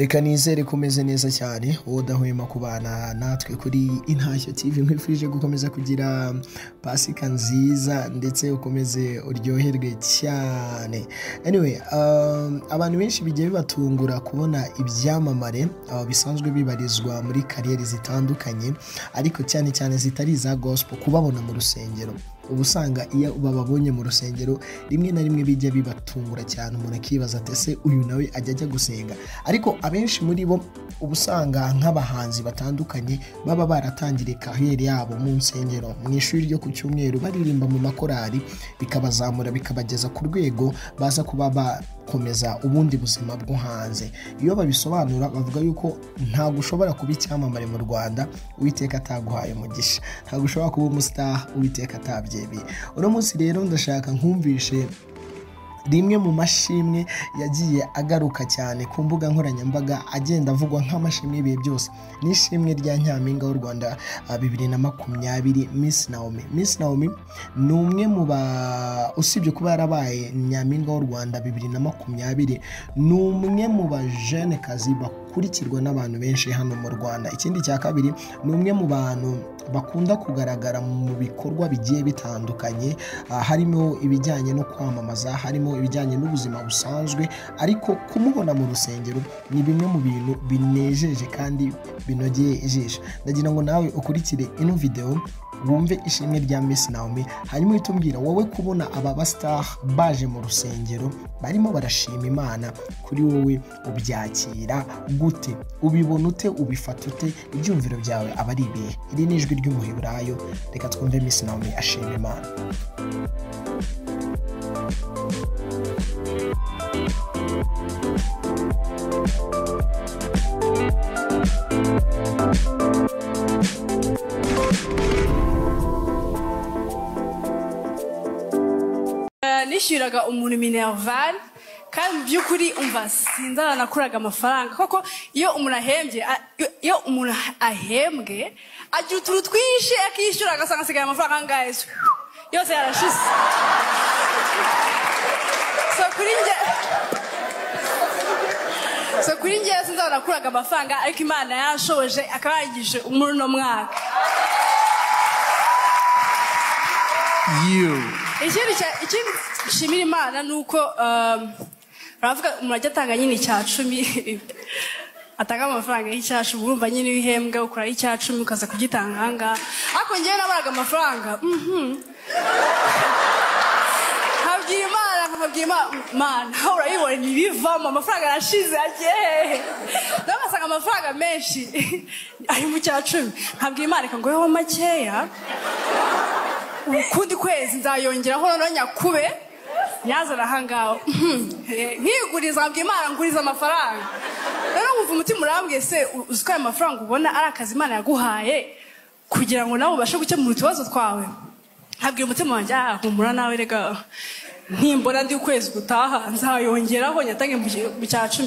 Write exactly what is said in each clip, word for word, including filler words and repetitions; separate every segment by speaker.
Speaker 1: Reka nizere kumeze neza cyane udahwema kubana natwe kuri Intashyo T V. Nkwifurije gukomeza kugira pasika nziza ndetse ukomeze uryoherwe cyane. Anyway, um, abantu benshi bigiye bibatungura kubona ibyamamare uh, bisanzwe bibarizwa muri kariyeri zitandukanye, ariko cyane cyane zitari za gospel, kubabona mu rusengero. Ubusanga iyo bababonye mu rusengero rimwe na rimwe bijya bibatungura cyane, umuntu akibaza ati ese uyu nawe ajya ajya gusenga. Ariko abenshi muri bo ubusanga nk'abahanzi batandukanye baba baratangiriye kariyeri yabo mu nsengero, mu ishuri ryo ku cyumweru, baririmba mu makorari, bikabazamura bikabageza ku rwego baza kuba bakomeza ubundi buzima bwo hanze. Iyo babisobanura bavuga yuko ntabwo ushobora kuba icyamamare mu Rwanda Uwiteka ataguhaye umugisha, ntabwo ushobora kuba umustar Uwiteka atabye. Uno munsi rero ndashaka nkumvishe rimwe mu mashimwe yagiye agaruka cyane ku mbuga nkoranyambaga agenda avugwa nk'amashimwe y'ibihe byose. N'ishimwe rya Nyampinga w'u Rwanda bibiri na makumyabiri, Miss Naomi. Miss Naomi ni umwe mu ba usibye kuba yarabaye Nyampinga w'u Rwanda bibiri na makumyabiri, ni umwe mu bajene kazi bakurikirwa n'abantu benshi hano mu Rwanda. Ikindi cya kabiri, ni umwe mu bantu bakunda kugaragara mu bikorwa bigiye bitandukanye, uh, harimo ibijyanye no kwamamaza, harimo ibijyanye n'ubuzima busanzwe, ariko kumubona mu rusengero ni bimwe mu bintu binejeje kandi binogeye ijisho. Ndagira ngo nawe ukurikire ino video wumve ishimwe rya Miss Naomi, hanyuma utumbwira wowe kubona aba bastar baje mu rusengero barimo barashima Imana, kuri wowe ubyakira gute? Ubibona ute? Ubifata ute? Ibyumviro byawe aba ari ibihe? Iri ni ijwi ry'umuheburayo, reka twumve Miss Naomi ashima Imana.
Speaker 2: Nishyuraga umuntu minerval kandi mu by'ukuri umva sinzana nakuraga amafaranga, koko iyo umuntu ahembye iyo umuntu ahembwe agira utuntu twinshi akishyura agasanga asigaye amafaranga angahe yose yarashize. so kuri nge so kuri nge sinzana nakuraga amafaranga, ariko Imana yashoboje akabangije muri no mwaka.
Speaker 1: you
Speaker 2: Ikindi ikindi shimira Imana nuko baravuga umuntu ajya atanga nyine icya cumi, atanga amafaranga y'icya cumi, urumva nyine wihembwa ukora icya cumi ukaza kugitanga ahangaha. Ariko njyewe nabaraga amafaranga nkabwira Imana nkabwira Imana urayibona ntibivamo, amafaranga arashize agiye, nagasanga amafaranga menshi ari mu cya cumi, nkabwira Imana reka ngoyeho makeya, ukundi kwezi nzayongeraho noneho nyakube yazana ahangaho nkiguriza, nkabwira Imana nguriza amafaranga. Rero nkumva umutima urambwiye se uzi ko ayo mafaranga ubona ari akazi Imana yaguhaye kugira ngo nawe ubashe gukemura utubazo twawe. Nkabwira umutima wanjye aha humura nawe, rega ntimbona ndi ukwezi gutaha nzayongeraho nyatange mu cya cumi.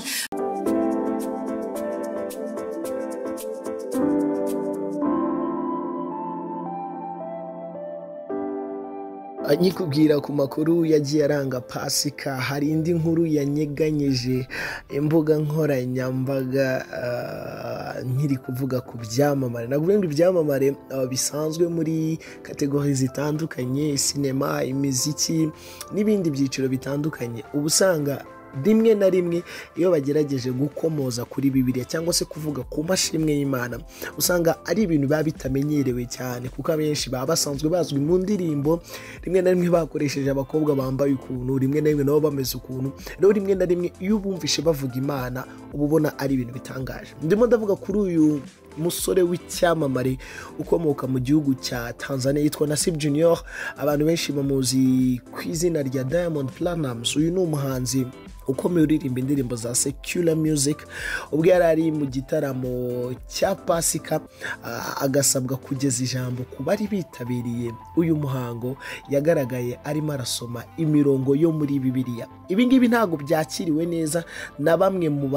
Speaker 1: Nyikubwira ku makuru yagiye aranga pasika, hari indi nkuru yanyeganyeje imbuga nkoranyambaga uh, nkiri kuvuga ku byamamare. Navuga ngo ibyamamare uh, bisanzwe muri kategori zitandukanye, sinema, imiziki n'ibindi byiciro bitandukanye. Ubusanga rimwe na rimwe iyo bagerageje gukomoza kuri Bibiliya cyangwa se kuvuga ku mashimwe y'Imana, usanga ari ibintu biba bitamenyerewe cyane, kuko abenshi baba basanzwe bazwi mu ndirimbo, rimwe na rimwe bakoresheje abakobwa bambaye ukuntu, rimwe na rimwe nabo bameze ukuntu. Rero rimwe na rimwe iyo ubumvishe bavuga Imana uba ubona ari ibintu bitangaje. Ndimo ndavuga kuri uyu musore w'icyamamare ukomoka mu gihugu cya Tanzania yitwa Nasib Junior, abantu benshi bamuzi ku izina rya Diamond Platnumz. Uyu ni umuhanzi ukomeye uririmba indirimbo za secular music. Ubwo yari ari mu gitaramo cya pasika uh, agasabwa kugeza ijambo ku bari bitabiriye uyu muhango, yagaragaye arimo arasoma imirongo yo muri Bibiliya. Ibi ngibi ntabwo byakiriwe neza na bamwe mu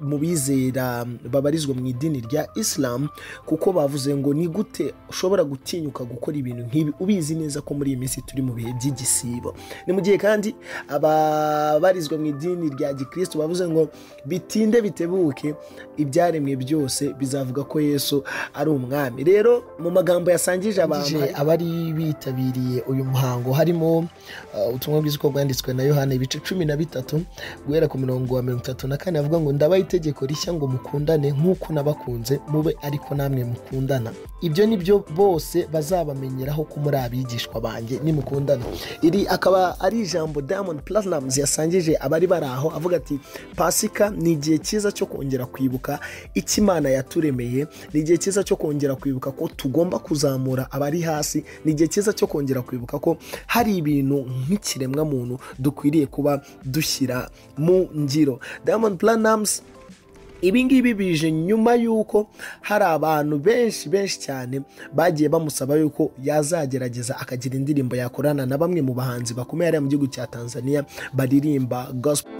Speaker 1: mu bizera babarizwa mu idini rya Islam, kuko bavuze ngo ni gute ushobora gutinyuka gukora ibintu nk'ibi ubizi neza ko muri iyi minsi turi mu bihe by'igisibo. Ni mu gihe kandi ababarizwa mu idini rya Gikristo bavuze ngo bitinde bitebuke ibyaremwe byose bizavuga ko Yesu ari umwami. Rero mu magambo yasangije abantu abari bitabiriye uyu muhango harimo uh, ubutumwa bwiza bwanditswe na Yohana ibice cumi na bitatu guhera ku mirongo wa mirongo itatu na kane avuga ngo ndabaye itegeko rishya ngo mukundane nk'uko nabakunze mube ariko namwe mukundana. Ibyo nibyo bose bazabamenyeraho ko muri abigishwa banjye nimukundana. Iri akaba ari ijambo Diamond Platnumz yasangije abari baraho avuga ati Pasika ni igihe cyiza cyo kongera kwibuka icyo Imana yaturemeye, ni igihe cyiza cyo kongera kwibuka ko tugomba kuzamura abari hasi, ni igihe cyiza cyo kongera kwibuka ko hari ibintu nk'ikiremwa muntu dukwiriye kuba dushyira mu ngiro. Diamond Platnumz ibi ngibi bije nyuma yuko hari abantu benshi benshi cyane bagiye bamusaba yuko yazagerageza akagira indirimbo yakorana na bamwe mu bahanzi bakomeye ari mu gihugu cya Tanzania baririmba gospel.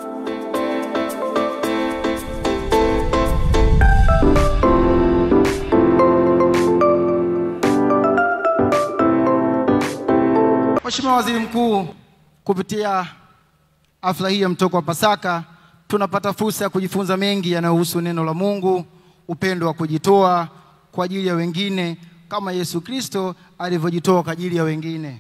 Speaker 3: Mheshimiwa Waziri Mkuu, kupitia hafla hii ya mtoko wa Pasaka tunapata fursa ya kujifunza mengi yanayohusu neno la Mungu, upendo wa kujitoa kwa ajili ya wengine kama Yesu Kristo alivyojitoa kwa ajili ya wengine.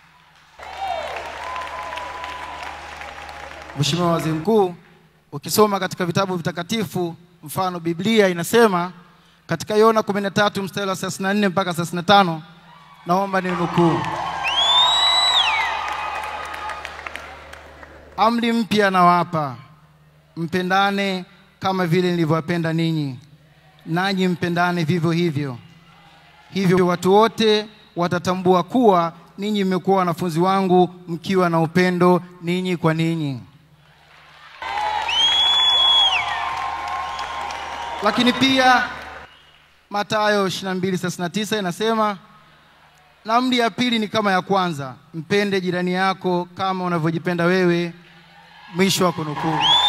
Speaker 3: Mheshimiwa Waziri Mkuu, ukisoma katika vitabu vitakatifu, mfano Bibiliya inasema katika Yohana kumi na tatu mstari wa thelathini na nne mpaka thelathini na tano, naomba ninukuu: amri mpya nawapa, mpendane kama vile nilivyowapenda ninyi, nanyi mpendane vivyo hivyo. Hivyo watu wote watatambua kuwa ninyi mmekuwa wanafunzi wangu mkiwa na upendo ninyi kwa ninyi. Lakini pia Mathayo ishirini na mbili thelathini na tisa inasema, na amri ya pili ni kama ya kwanza, mpende jirani yako kama unavyojipenda wewe. Mwisho wa kunukuu.